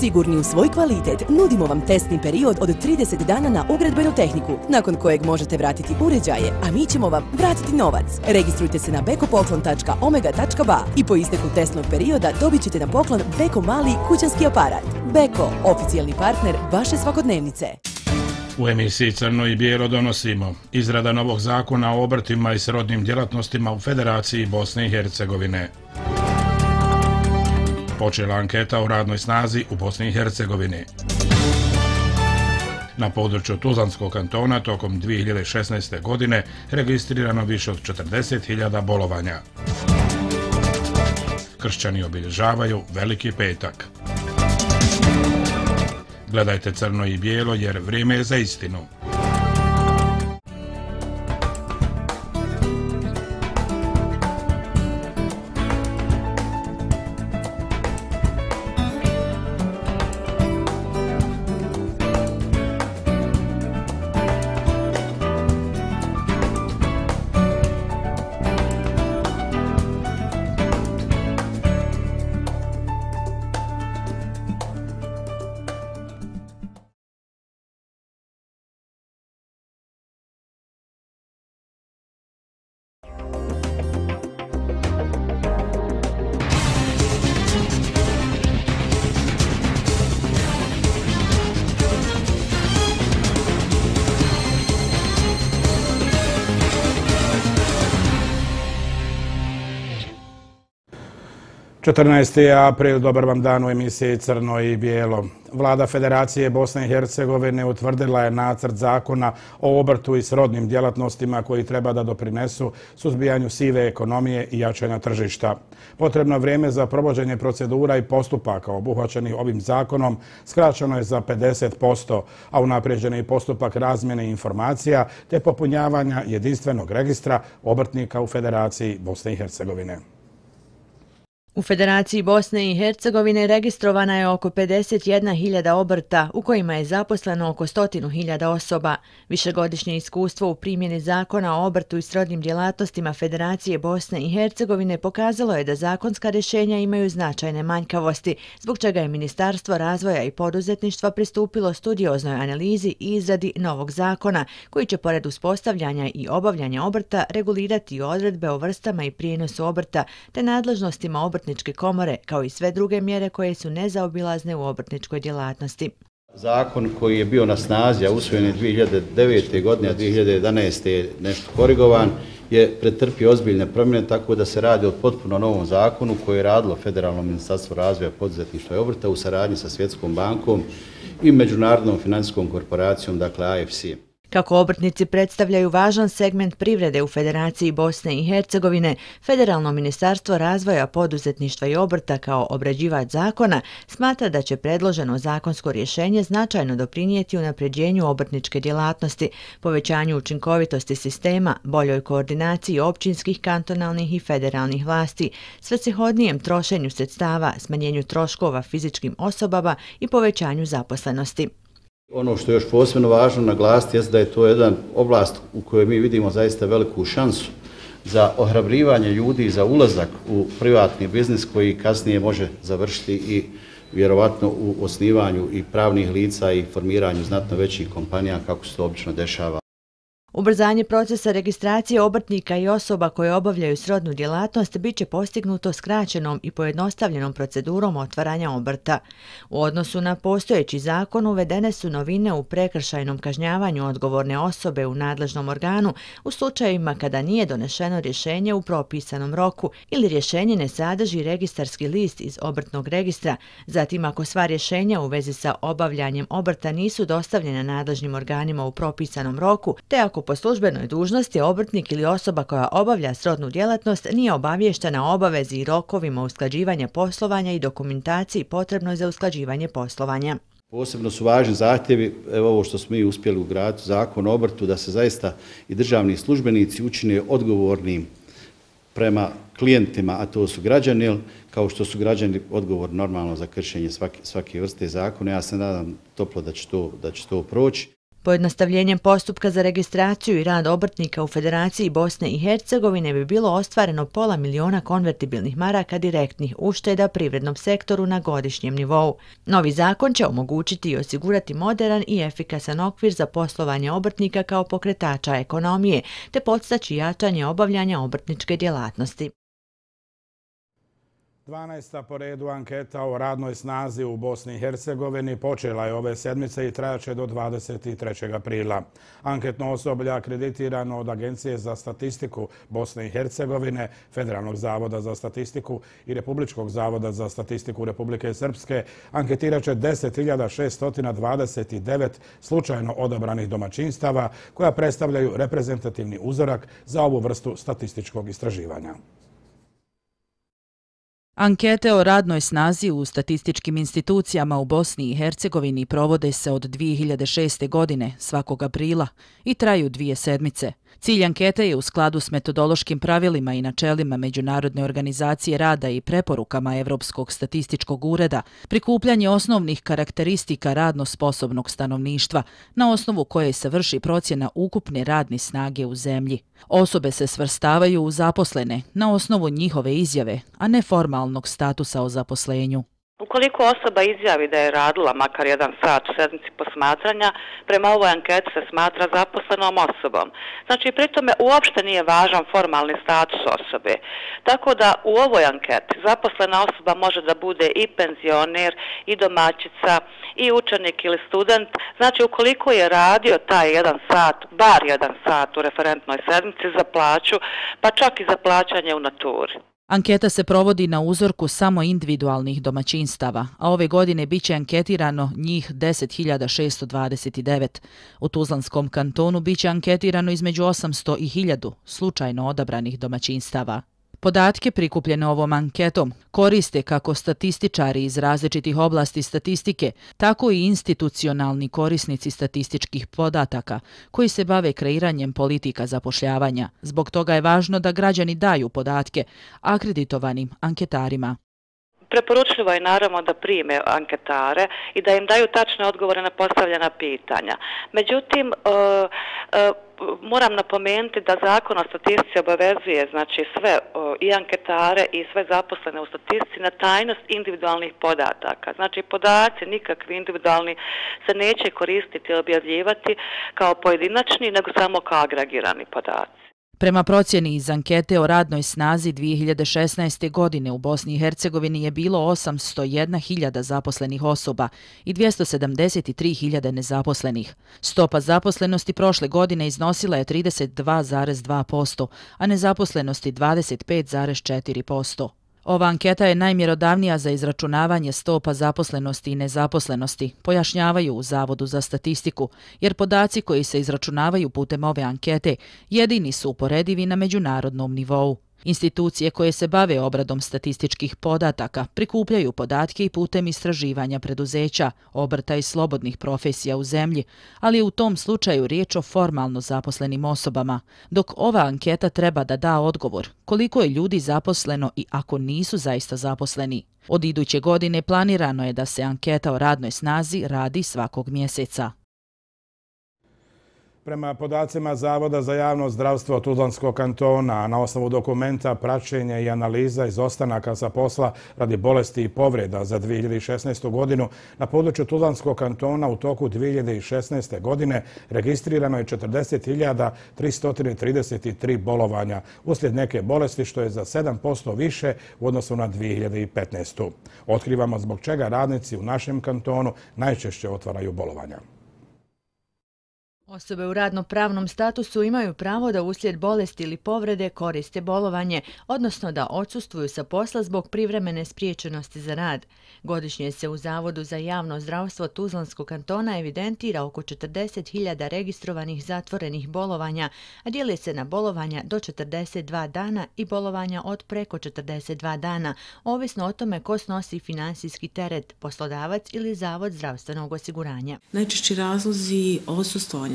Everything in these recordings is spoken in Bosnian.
Sigurni u svoj kvalitet, nudimo vam testni period od 30 dana na ugradbenu tehniku, nakon kojeg možete vratiti uređaje, a mi ćemo vam vratiti novac. Registrujte se na bekopoklon.omega.ba i po isteku testnog perioda dobit ćete na poklon Beko mali kućanski aparat. Beko, oficijalni partner vaše svakodnevnice. U emisiji Crno i bijelo donosimo izrada novog zakona o obrtima i srodnim djelatnostima u Federaciji Bosne i Hercegovine. Počela anketa o radnoj snazi u Bosni i Hercegovini. Na području Tuzlanskog kantona tokom 2016. godine registrirano više od 40.000 bolovanja. Kršćani obilježavaju Veliki petak. Gledajte Crno i bijelo jer vrijeme je za istinu. April, dobar vam dan u emisiji Crno i bijelo. Vlada Federacije Bosne i Hercegovine utvrdila je nacrt zakona o obrtu i srodnim djelatnostima koji treba da doprinesu suzbijanju sive ekonomije i jačanja tržišta. Potrebno vrijeme za provođenje procedura i postupaka obuhvaćenih ovim zakonom skraćeno je za 50%, a unaprijeđen je postupak razmjene informacija te popunjavanja jedinstvenog registra obrtnika u Federaciji Bosne i Hercegovine. U Federaciji Bosne i Hercegovine registrovana je oko 51.000 obrta u kojima je zaposleno oko 100.000 osoba. Višegodišnje iskustvo u primjeni zakona o obrtu i srodnim djelatnostima Federacije Bosne i Hercegovine pokazalo je da zakonska rješenja imaju značajne manjkavosti, zbog čega je Ministarstvo razvoja i poduzetništva pristupilo studioznoj analizi i izradi novog zakona, koji će pored uspostavljanja i obavljanja obrta regulirati odredbe o vrstama i prijenosu obrta te nadležnostima obrtničke komore, kao i sve druge mjere koje su nezaobilazne u obrtničkoj djelatnosti. Zakon koji je bio na snazi, a usvojen je 2009. godine, a 2011. je nešto korigovan, je pretrpio ozbiljne promjene, tako da se radi o potpuno novom zakonu koji je radilo Federalno ministarstvo razvoja, poduzetništva i obrta u saradnji sa Svjetskom bankom i Međunarodnom financijskom korporacijom, dakle AFC. Kako obrtnici predstavljaju važan segment privrede u Federaciji Bosne i Hercegovine, Federalno ministarstvo razvoja, poduzetništva i obrta kao obrađivač zakona smatra da će predloženo zakonsko rješenje značajno doprinijeti unapređenju obrtničke djelatnosti, povećanju učinkovitosti sistema, boljoj koordinaciji općinskih, kantonalnih i federalnih vlasti, svrsishodnijem trošenju sredstava, smanjenju troškova fizičkim osobama i povećanju zaposlenosti. Ono što je još posebno važno naglasiti je da je to jedan oblast u kojoj mi vidimo zaista veliku šansu za ohrabrivanje ljudi za ulazak u privatni biznis koji kasnije može završiti i vjerovatno u osnivanju i pravnih lica i formiranju znatno većih kompanija kako se to obično dešava. Ubrzanje procesa registracije obrtnika i osoba koje obavljaju srodnu djelatnost bit će postignuto skraćenom i pojednostavljenom procedurom otvaranja obrta. U odnosu na postojeći zakon uvedene su novine u prekršajnom kažnjavanju odgovorne osobe u nadležnom organu u slučajevima kada nije donešeno rješenje u propisanom roku ili rješenje ne sadrži registarski list iz obrtnog registra, zatim ako sva rješenja u vezi sa obavljanjem obrta nisu dostavljena nadležnim organima u propisanom roku, te ako po službenoj dužnosti obrtnik ili osoba koja obavlja srodnu djelatnost nije obavještena o obavezi i rokovima usklađivanja poslovanja i dokumentaciji potrebnoj za usklađivanje poslovanja. Posebno su važni zahtjevi, evo ovo što smo mi uspjeli ugraditi zakon o obrtu, da se zaista i državni službenici učine odgovornim prema klijentima, a to su građani, kao što su građani odgovorni normalno za kršenje svake vrste zakona. Ja se nadam toplo da će to proći. Pojednostavljenjem postupka za registraciju i rad obrtnika u Federaciji Bosne i Hercegovine bi bilo ostvareno pola miliona konvertibilnih maraka direktnih ušteda privrednom sektoru na godišnjem nivou. Novi zakon će omogućiti i osigurati moderan i efikasan okvir za poslovanje obrtnika kao pokretača ekonomije, te podstaći jačanje obavljanja obrtničke djelatnosti. 12. po redu anketa o radnoj snazi u Bosni i Hercegovini počela je ove sedmice i trajaće do 23. aprila. Anketno osoblje akreditirano od Agencije za statistiku Bosne i Hercegovine, Federalnog zavoda za statistiku i Republičkog zavoda za statistiku Republike Srpske anketiraće 10.629 slučajno odabranih domaćinstava koja predstavljaju reprezentativni uzorak za ovu vrstu statističkog istraživanja. Ankete o radnoj snazi u statističkim institucijama u Bosni i Hercegovini provode se od 2006. godine svakog aprila i traju 2 sedmice. Cilj ankete je u skladu s metodološkim pravilima i načelima Međunarodne organizacije rada i preporukama Evropskog statističkog ureda prikupljanje osnovnih karakteristika radno sposobnog stanovništva na osnovu koje se vrši procjena ukupne radne snage u zemlji. Osobe se svrstavaju u zaposlene na osnovu njihove izjave, a ne formalnog statusa o zaposlenju. Ukoliko osoba izjavi da je radila makar 1 sat u sedmici posmatranja, prema ovoj anketi se smatra zaposlenom osobom. Znači, pritome uopšte nije važan formalni status osobe. Tako da u ovoj anketi zaposlena osoba može da bude i penzioner, i domaćica, i učenik ili student. Znači, ukoliko je radio taj 1 sat, bar 1 sat u referentnoj sedmici za plaću, pa čak i za plaćanje u naturi. Anketa se provodi na uzorku samo individualnih domaćinstava, a ove godine biće anketirano njih 10.629. U Tuzlanskom kantonu biće anketirano između 800 i 1000 slučajno odabranih domaćinstava. Podatke prikupljene ovom anketom koriste kako statističari iz različitih oblasti statistike, tako i institucionalni korisnici statističkih podataka koji se bave kreiranjem politika zapošljavanja. Zbog toga je važno da građani daju podatke akreditovanim anketarima. Preporučljivo je naravno da prime anketare i da im daju tačne odgovore na postavljena pitanja. Međutim, moram napomenuti da Zakon o statistici obavezuje znači sve i anketare i sve zaposlene u statistici na tajnost individualnih podataka. Znači, podaci nikakvi individualni se neće koristiti i objavljivati kao pojedinačni, nego samo kao agregirani podaci. Prema procjeni iz ankete o radnoj snazi 2016. godine u Bosni i Hercegovini je bilo 801.000 zaposlenih osoba i 273.000 nezaposlenih. Stopa zaposlenosti prošle godine iznosila je 32,2%, a nezaposlenosti 25,4%. Ova anketa je najmjerodavnija za izračunavanje stopa zaposlenosti i nezaposlenosti, pojašnjavaju u Zavodu za statistiku, jer podaci koji se izračunavaju putem ove ankete jedini su uporedivi na međunarodnom nivou. Institucije koje se bave obradom statističkih podataka prikupljaju podatke i putem istraživanja preduzeća, obrta i slobodnih profesija u zemlji, ali je u tom slučaju riječ o formalno zaposlenim osobama, dok ova anketa treba da da odgovor koliko je ljudi zaposleno i ako nisu zaista zaposleni. Od iduće godine planirano je da se anketa o radnoj snazi radi svakog mjeseca. Prema podacima Zavoda za javno zdravstvo Tuzlanskog kantona, na osnovu dokumenta praćenja i analiza izostanaka sa posla radi bolesti i povreda za 2016. godinu, na području Tuzlanskog kantona u toku 2016. godine registrirano je 40.333 bolovanja uslijed neke bolesti, što je za 7% više u odnosu na 2015. Otkrivamo zbog čega radnici u našem kantonu najčešće otvaraju bolovanja. Osobe u radno-pravnom statusu imaju pravo da uslijed bolesti ili povrede koriste bolovanje, odnosno da odsustvuju sa posla zbog privremene spriječenosti za rad. Godišnje se u Zavodu za javno zdravstvo Tuzlanskog kantona evidentira oko 40.000 registrovanih zatvorenih bolovanja, a dijeli se na bolovanja do 42 dana i bolovanja od preko 42 dana, ovisno o tome ko snosi finansijski teret, poslodavac ili Zavod zdravstvenog osiguranja. Najčešći razlozi odsustvovanja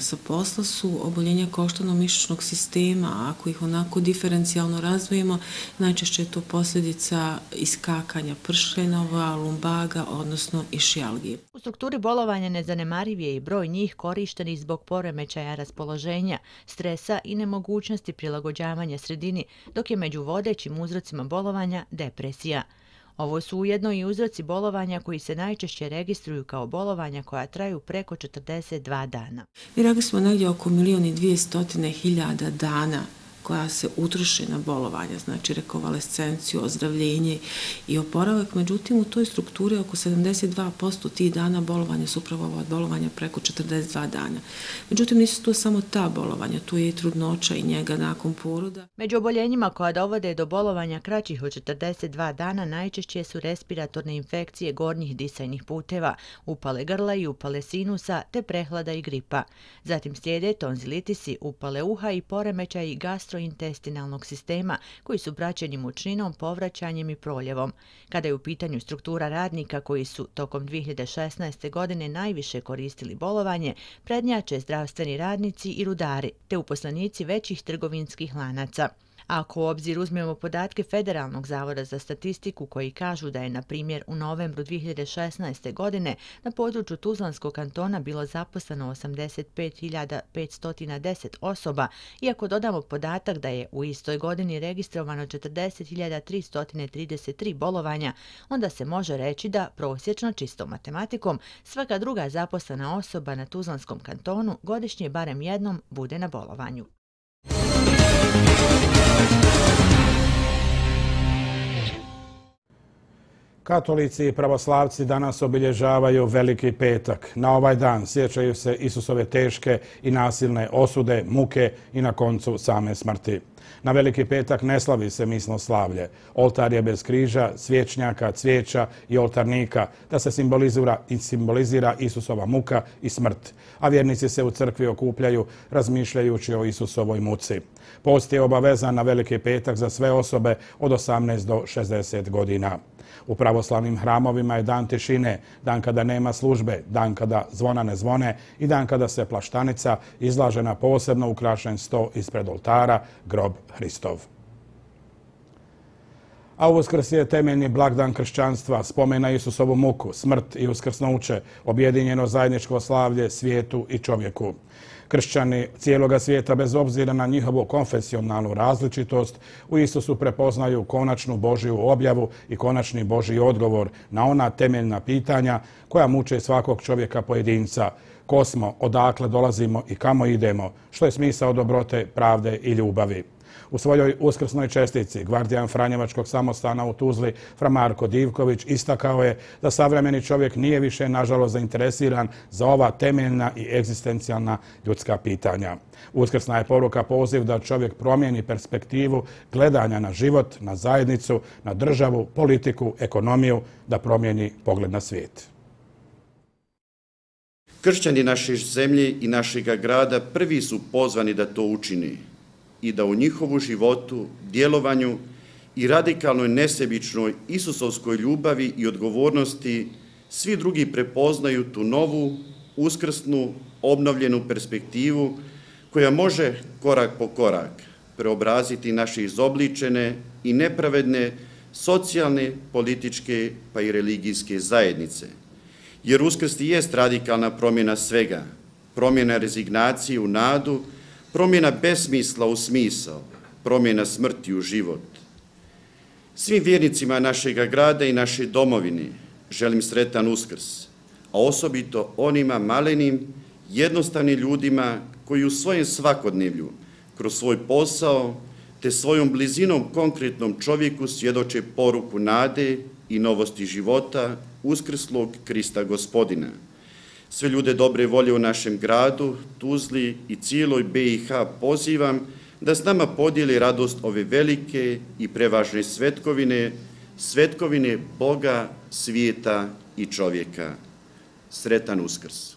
sa posla su oboljenja koštano-mišićnog sistema. Ako ih onako diferencijalno razdvojimo, najčešće je to posljedica iskakanja pršenova, lumbaga, odnosno išijalgije. U strukturi bolovanja nezanemariv je i broj njih korištenih zbog poremećaja raspoloženja, stresa i nemogućnosti prilagođavanja sredini, dok je među vodećim uzrocima bolovanja depresija. Ovo su ujedno i uzroci bolovanja koji se najčešće registruju kao bolovanja koja traju preko 42 dana. Mi rekli smo negdje oko 1.200.000 dana koja se utroše na bolovanja, znači rekonvalescenciju, ozdravljenje i oporavak. Međutim, u toj strukturi oko 72% tih dana bolovanja su upravo ova bolovanja preko 42 dana. Međutim, nisu to samo ta bolovanja, tu je i trudnoća i njega nakon poroda. Među oboljenjima koja dovode do bolovanja kraćih od 42 dana najčešće su respiratorne infekcije gornjih disajnih puteva, upale grla i upale sinusa, te prehlada i gripa. Zatim slijede tonzilitisi, upale uha i poremećaji gastrointestinalnog sistema koji su praćeni mučninom, povraćanjem i proljevom. Kada je u pitanju struktura radnika koji su tokom 2016. godine najviše koristili bolovanje, prednjače zdravstveni radnici i rudari, te uposlenici većih trgovinskih lanaca. Ako u obzir uzmemo podatke Federalnog zavoda za statistiku koji kažu da je, na primjer, u novembru 2016. godine na području Tuzlanskog kantona bilo zaposleno 85.510 osoba, i ako dodamo podatak da je u istoj godini registrovano 40.333 bolovanja, onda se može reći da prosječno, čistom matematikom, svaka druga zaposlena osoba na Tuzlanskom kantonu godišnje barem jednom bude na bolovanju. Katolici i pravoslavci danas obilježavaju Veliki petak. Na ovaj dan sjećaju se Isusove teške i nasilne osude, muke i na koncu same smrti. Na Veliki petak ne slavi se misno slavlje. Oltar je bez križa, svječnjaka, cvijeća i oltarnika, da se simbolizira Isusova muka i smrt, a vjernici se u crkvi okupljaju razmišljajući o Isusovoj muci. Post je obavezan na Veliki petak za sve osobe od 18 do 60 godina. U pravoslavnim hramovima je dan tišine, dan kada nema službe, dan kada zvona ne zvone i dan kada se plaštanica izlaže na posebno ukrašen sto ispred oltara, grob Hristov. A Uskrs je temeljni blagdan kršćanstva, spomen na Isusovu muku, smrt i uskrsnuće, objedinjeno zajedničko slavlje svijetu i čovjeku. Kršćani cijeloga svijeta, bez obzira na njihovu konfesionalnu različitost, u Isusu prepoznaju konačnu Božju objavu i konačni Božji odgovor na ona temeljna pitanja koja muče svakog čovjeka pojedinca. Ko smo, odakle dolazimo i kamo idemo, što je smisao dobrote, pravde i ljubavi. U svojoj uskrsnoj čestici gvardijan Franjevačkog samostana u Tuzli, fra Marko Divković, istakao je da savremeni čovjek nije više, nažalost, zainteresiran za ova temeljna i egzistencijalna ljudska pitanja. Uskrsna je poruka poziv da čovjek promijeni perspektivu gledanja na život, na zajednicu, na državu, politiku, ekonomiju, da promijeni pogled na svijet. Kršćani naše zemlje i našega grada prvi su pozvani da to učini i da u njihovu životu, djelovanju i radikalnoj nesebičnoj isusovskoj ljubavi i odgovornosti svi drugi prepoznaju tu novu, uskrsnu, obnovljenu perspektivu koja može korak po korak preobraziti naše izobličene i nepravedne socijalne, političke pa i religijske zajednice. Jer Uskrs jest radikalna promjena svega, promjena rezignacije u nadu, promjena besmisla u smisao, promjena smrti u život. Svim vjernicima našega grada i naše domovine želim sretan Uskrs, a osobito onima malenim, jednostavnim ljudima koji u svojem svakodnevlju, kroz svoj posao, te svojom blizinom konkretnom čovjeku svjedoče poruku nade i novosti života uskrslog Krista Gospodina. Sve ljude dobre volje u našem gradu, Tuzli i cijeloj BiH pozivam da s nama podijeli radost ove velike i prevažne svetkovine Boga, svijeta i čovjeka. Sretan Uskrs!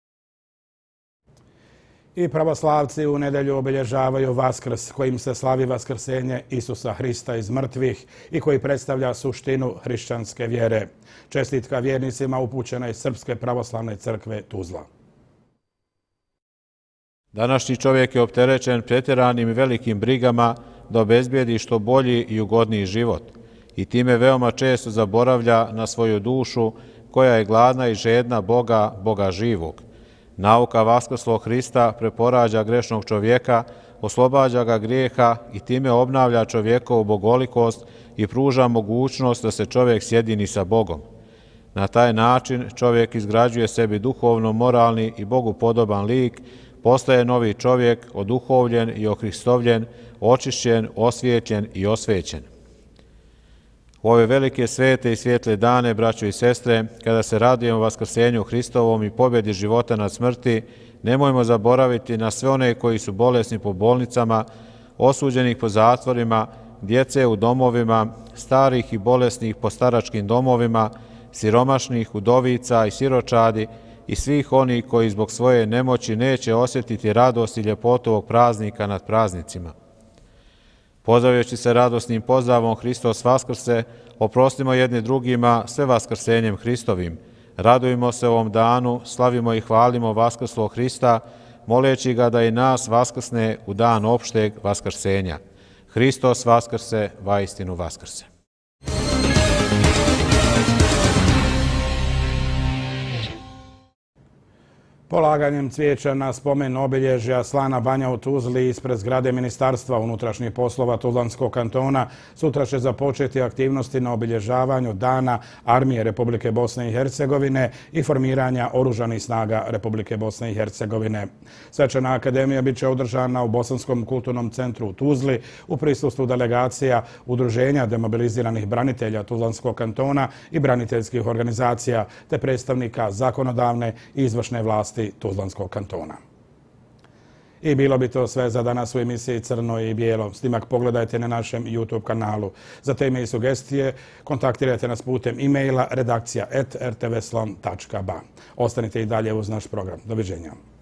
I pravoslavci u nedjelju obilježavaju Vaskrs, kojim se slavi vaskrsenje Isusa Hrista iz mrtvih i koji predstavlja suštinu hrišćanske vjere. Čestitka vjernicima upućena iz Srpske pravoslavne crkve Tuzla. Današnji čovjek je opterećen pretjeranim i velikim brigama da obezbijedi što bolji i ugodniji život i time veoma često zaboravlja na svoju dušu koja je gladna i žedna Boga, Boga živog. Nauka vaskrslog Hrista preporađa grešnog čovjeka, oslobađa ga grijeha i time obnavlja čovjekovu bogolikost i pruža mogućnost da se čovjek sjedini sa Bogom. Na taj način čovjek izgrađuje sebi duhovno, moralni i Bogu podoban lik, postaje novi čovjek, oduhovljen i ohristovljen, očišćen, osvijetljen i osvećen. U ove velike svete i svijetle dane, braćo i sestre, kada se radujemo vaskrsenju Hristovom i pobjedi života nad smrti, nemojmo zaboraviti na sve one koji su bolesni po bolnicama, osuđenih po zatvorima, djece u domovima, starih i bolesnih po staračkim domovima, siromašnih, udovica i siročadi i svih onih koji zbog svoje nemoći neće osjetiti radost i ljepotu ovog praznika nad praznicima. Pozdravljajući se radosnim pozdravom Hristos Vaskrse, oprostimo jedni drugima sve vaskrsenjem Hristovim. Radujmo se ovom danu, slavimo i hvalimo vaskrslog Hrista, moleći ga da i nas vaskrsne u dan opšteg vaskrsenja. Hristos Vaskrse, vaistinu Vaskrse. Polaganjem cvijeća na spomen obilježja Slana banja u Tuzli ispred zgrade Ministarstva unutrašnjih poslova Tuzlanskog kantona sutra će započeti aktivnosti na obilježavanju Dana Armije Republike Bosne i Hercegovine i formiranja Oružanih snaga Republike Bosne i Hercegovine. Svečana akademija bit će održana u Bosanskom kulturnom centru u Tuzli u prisustvu delegacija Udruženja demobiliziranih branitelja Tuzlanskog kantona i braniteljskih organizacija te predstavnika zakonodavne i izvršne vlasti Tuzlanskog kantona. I bilo bi to sve za danas u emisiji Crno i bijelo. Snimak pogledajte na našem YouTube kanalu. Za teme i sugestije kontaktirajte nas putem e-maila redakcija@rtvslon.ba. Ostanite i dalje uz naš program. Doviđenja.